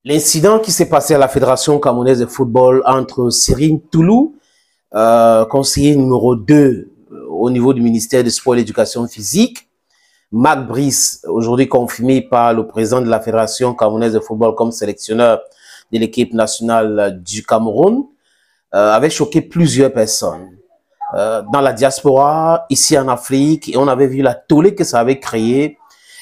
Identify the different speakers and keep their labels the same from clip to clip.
Speaker 1: L'incident qui s'est passé à la Fédération camerounaise de football entre Serine Toulou, conseiller numéro 2 au niveau du ministère du Sport et de l'Éducation physique, Marc Brice, aujourd'hui confirmé par le président de la Fédération camerounaise de football comme sélectionneur de l'équipe nationale du Cameroun, avait choqué plusieurs personnes. Dans la diaspora, ici en Afrique, et on avait vu la tollée que ça avait créé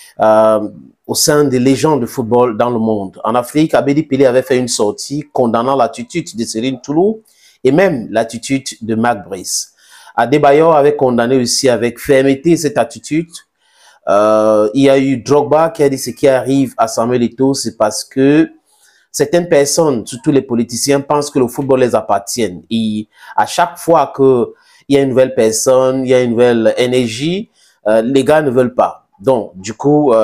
Speaker 1: au sein des légendes de football dans le monde. En Afrique, Abedi Pelé avait fait une sortie condamnant l'attitude de Serine Toulou et même l'attitude de Marc Brice. Adebayor avait condamné aussi avec fermeté cette attitude. Il y a eu Drogba qui a dit ce qui arrive à Samuel Eto'o, c'est parce que certaines personnes, surtout les politiciens, pensent que le football les appartient. Et à chaque fois qu'il y a une nouvelle personne, il y a une nouvelle énergie, les gars ne veulent pas. Donc, du coup,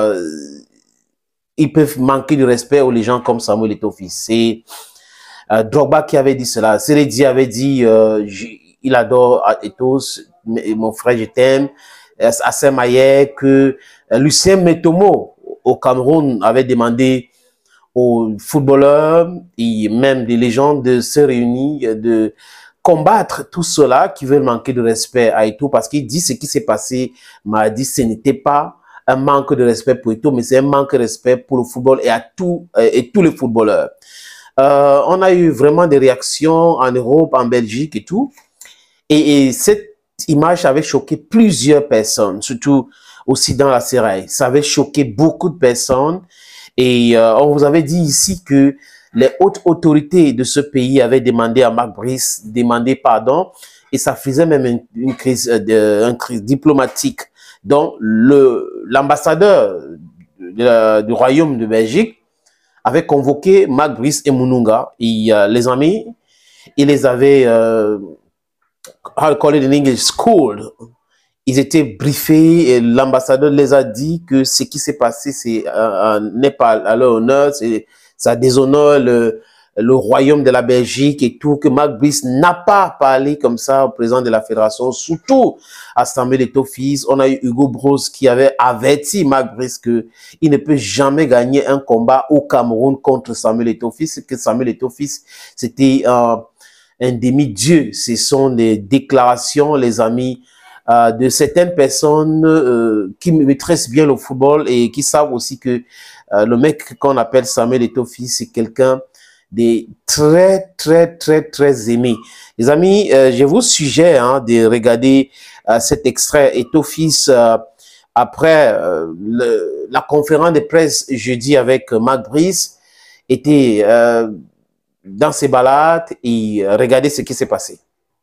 Speaker 1: ils peuvent manquer de respect aux gens comme Samuel Eto'o fils. C'est Drogba qui avait dit cela. Seredi avait dit, il adore Eto'o, mon frère, je t'aime. Assem Ayer, que Lucien Metomo au Cameroun avait demandé aux footballeurs et même des légendes de se réunir, de combattre tout cela qui veulent manquer de respect à Eto'o, parce qu'il dit ce qui s'est passé mardi, ce n'était pas un manque de respect pour Eto'o, mais c'est un manque de respect pour le football et à tous les footballeurs. On a eu vraiment des réactions en Europe, en Belgique et tout. Et cette image avait choqué plusieurs personnes, surtout aussi dans la Serail. Ça avait choqué beaucoup de personnes. Et on vous avait dit ici que les hautes autorités de ce pays avaient demandé à Marc Brice, demandé pardon. Et ça faisait même une crise diplomatique. Donc, l'ambassadeur du Royaume de Belgique avait convoqué Marc Brice et Moununga. Et les amis, il les avait, how to call it in English, schooled. Ils étaient briefés et l'ambassadeur les a dit que ce qui s'est passé n'est pas à leur honneur, ça déshonore le royaume de la Belgique et tout, que Marc Brice n'a pas parlé comme ça au président de la fédération, surtout à Samuel Eto'o fils. On a eu Hugo Bros qui avait averti Marc Brice qu'il ne peut jamais gagner un combat au Cameroun contre Samuel Eto'o fils, que Samuel Eto'o fils, c'était un demi-dieu. Ce sont des déclarations, les amis, de certaines personnes qui maîtrisent bien le football et qui savent aussi que le mec qu'on appelle Samuel Eto'o fils, c'est quelqu'un de très aimé. Les amis, je vous suggère de regarder cet extrait Eto'o fils après la conférence de presse jeudi avec Marc Brice, était dans ses balades et regardez ce qui s'est passé.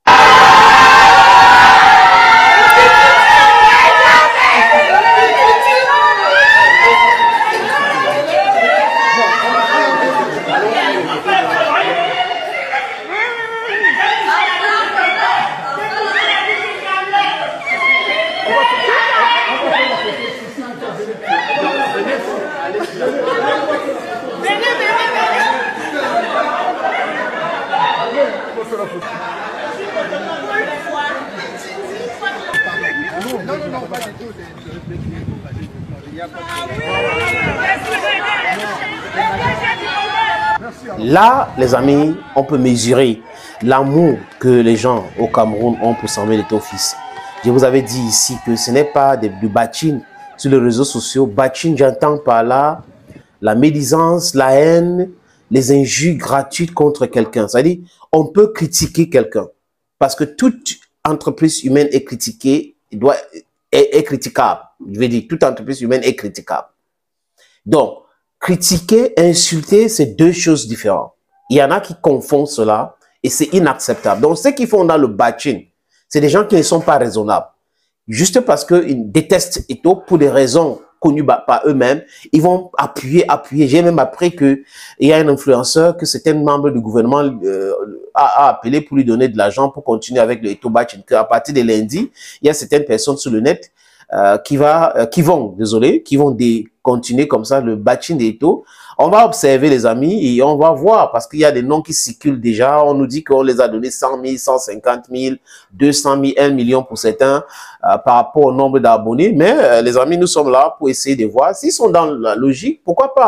Speaker 1: Là, les amis, on peut mesurer l'amour que les gens au Cameroun ont pour Samuel Eto'o fils. Je vous avais dit ici que ce n'est pas du bashing sur les réseaux sociaux. Bashing, j'entends par là la médisance, la haine, les injures gratuites contre quelqu'un. C'est-à-dire, on peut critiquer quelqu'un parce que toute entreprise humaine est critiquée, est critiquable. Je veux dire, toute entreprise humaine est critiquable. Donc, critiquer, insulter, c'est deux choses différentes. Il y en a qui confondent cela et c'est inacceptable. Donc, ceux qui font dans le bashing, c'est des gens qui ne sont pas raisonnables. Juste parce qu'ils détestent Eto'o pour des raisons connues par eux-mêmes, ils vont appuyer. J'ai même appris qu'il y a un influenceur que certains membres du gouvernement a appelé pour lui donner de l'argent pour continuer avec le Eto'o bashing. À partir de lundi, il y a certaines personnes sur le net qui vont continuer comme ça le bashing d'Eto'o. On va observer les amis et on va voir parce qu'il y a des noms qui circulent déjà. On nous dit qu'on les a donné 100 000, 150 000, 200 000, 1 million pour certains par rapport au nombre d'abonnés. Mais les amis, nous sommes là pour essayer de voir s'ils sont dans la logique. Pourquoi pas?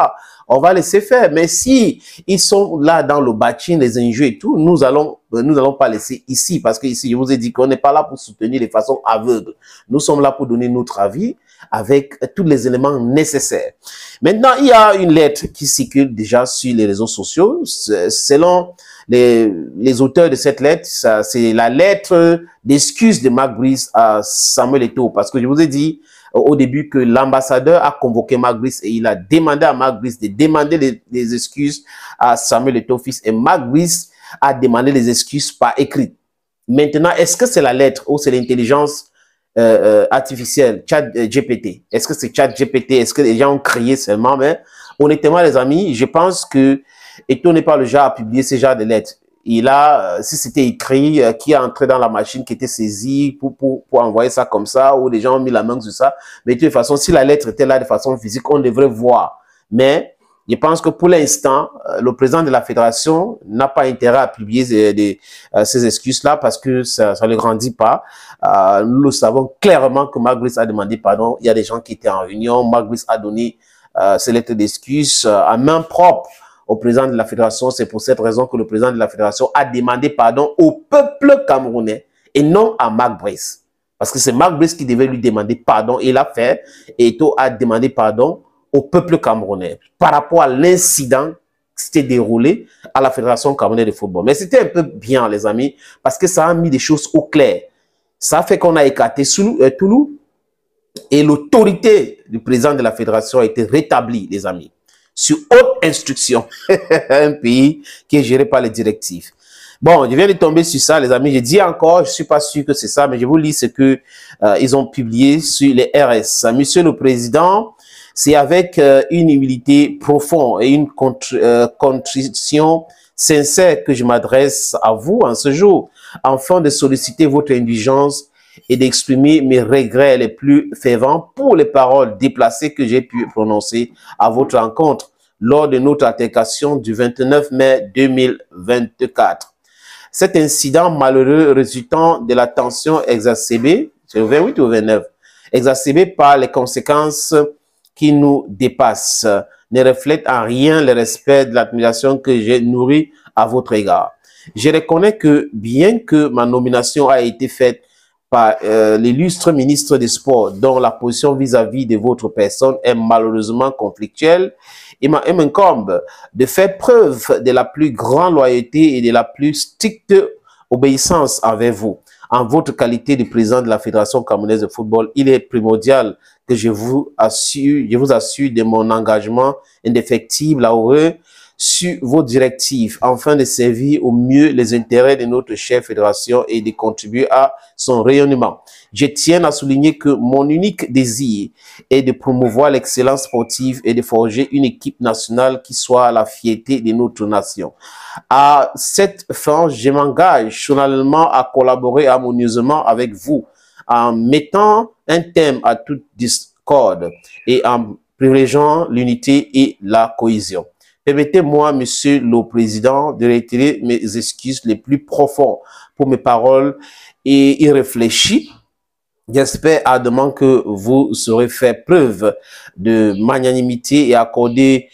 Speaker 1: on va laisser faire. Mais si ils sont là dans le bâtiment, les enjeux et tout, nous allons pas laisser ici. Parce que ici, je vous ai dit qu'on n'est pas là pour soutenir de façon aveugle. Nous sommes là pour donner notre avis avec tous les éléments nécessaires. Maintenant, il y a une lettre qui circule déjà sur les réseaux sociaux. Selon les auteurs de cette lettre, c'est la lettre d'excuse de Marc Brice à Samuel Eto'o. Parce que je vous ai dit au début que l'ambassadeur a convoqué Marc Brice et il a demandé à Marc Brice de demander des excuses à Samuel Eto'o fils. Et Marc Brice a demandé les excuses par écrit. Maintenant, est-ce que c'est la lettre ou c'est l'intelligence artificielle, ChatGPT? Est-ce que c'est ChatGPT? Est-ce que les gens ont crié seulement? Mais honnêtement, les amis, je pense que Eto'o n'est pas le genre à publier ce genre de lettres. Il a, si c'était écrit, qui est entré dans la machine, qui était saisie pour envoyer ça comme ça, ou les gens ont mis la main sur ça. Mais de toute façon, si la lettre était là de façon physique, on devrait voir. Mais je pense que pour l'instant, le président de la fédération n'a pas intérêt à publier ces excuses-là parce que ça ne le grandit pas. Nous le savons clairement que Marc Brice a demandé pardon. Il y a des gens qui étaient en réunion. Marc Brice a donné ces lettres d'excuses à main propre au président de la fédération. C'est pour cette raison que le président de la fédération a demandé pardon au peuple camerounais et non à Marc Brice. Parce que c'est Marc Brice qui devait lui demander pardon. Il l'a fait. Et Eto'o a demandé pardon au peuple camerounais par rapport à l'incident qui s'était déroulé à la Fédération camerounaise de football. Mais c'était un peu bien, les amis, parce que ça a mis des choses au clair. Ça fait qu'on a écarté Toulouse et l'autorité du président de la Fédération a été rétablie, les amis, sur haute instruction. Un pays qui est géré par les directives. Bon, je viens de tomber sur ça, les amis. Je dis encore, je suis pas sûr que c'est ça, mais je vous lis ce que ils ont publié sur les RS. Monsieur le Président, c'est avec une humilité profonde et une contrition sincère que je m'adresse à vous en ce jour, afin de solliciter votre indulgence et d'exprimer mes regrets les plus fervents pour les paroles déplacées que j'ai pu prononcer à votre rencontre lors de notre altercation du 29 mai 2024. Cet incident malheureux résultant de la tension exacerbée, c'est le 28 ou 29, exacerbée par les conséquences qui nous dépassent, ne reflète en rien le respect de l'admiration que j'ai nourri à votre égard. Je reconnais que bien que ma nomination a été faite par l'illustre ministre des Sports, dont la position vis-à-vis de votre personne est malheureusement conflictuelle, il m'incombe de faire preuve de la plus grande loyauté et de la plus stricte obéissance envers vous. En votre qualité de président de la Fédération camerounaise de football, il est primordial que je vous assure de mon engagement indéfectible à œuvrer sur vos directives, afin de servir au mieux les intérêts de notre chère fédération et de contribuer à son rayonnement. Je tiens à souligner que mon unique désir est de promouvoir l'excellence sportive et de forger une équipe nationale qui soit la fierté de notre nation. À cette fin, je m'engage solennellement à collaborer harmonieusement avec vous en mettant un terme à toute discorde et en privilégiant l'unité et la cohésion. Permettez-moi, Monsieur le Président, de réitérer mes excuses les plus profondes pour mes paroles et irréfléchies. J'espère ardemment que vous saurez faire preuve de magnanimité et accorder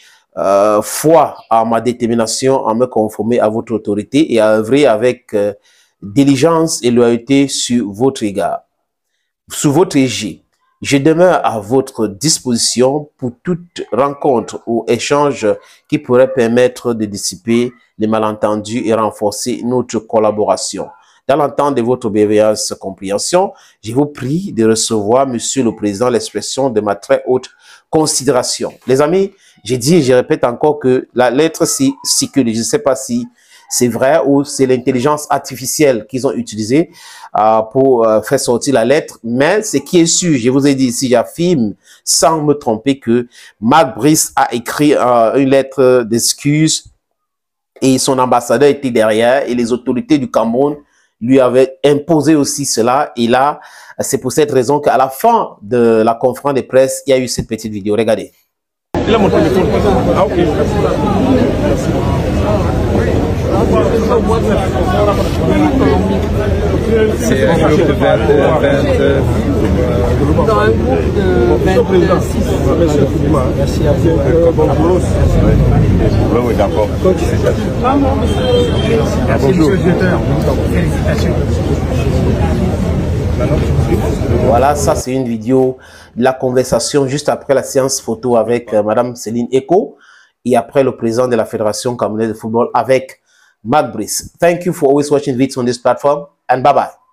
Speaker 1: foi à ma détermination à me conformer à votre autorité et à œuvrer avec diligence et loyauté sur votre égard. Sous votre égide, je demeure à votre disposition pour toute rencontre ou échange qui pourrait permettre de dissiper les malentendus et renforcer notre collaboration. Dans l'entente de votre bienveillance compréhension, je vous prie de recevoir, Monsieur le Président, l'expression de ma très haute considération. Les amis, j'ai dit et je répète encore que la lettre circule. Je ne sais pas si c'est vrai ou c'est l'intelligence artificielle qu'ils ont utilisée pour faire sortir la lettre. Mais ce qui est sûr, je vous ai dit ici, j'affirme sans me tromper que Marc Brice a écrit une lettre d'excuse et son ambassadeur était derrière et les autorités du Cameroun lui avaient imposé aussi cela. Et là, c'est pour cette raison qu'à la fin de la conférence de presse, il y a eu cette petite vidéo. Regardez.
Speaker 2: Il a mon téléphone. Ah, ok. Merci.
Speaker 3: C'est un groupe de 20.
Speaker 4: Dans un groupe de 26. Merci à vous.
Speaker 2: Bon boulot. Oui, d'accord.
Speaker 1: Bonjour. Voilà, ça c'est une vidéo de la conversation juste après la séance photo avec Madame Céline Eko et après le président de la Fédération camerounaise de football avec Mac Brice. Thank you for always watching videos on this platform and bye bye.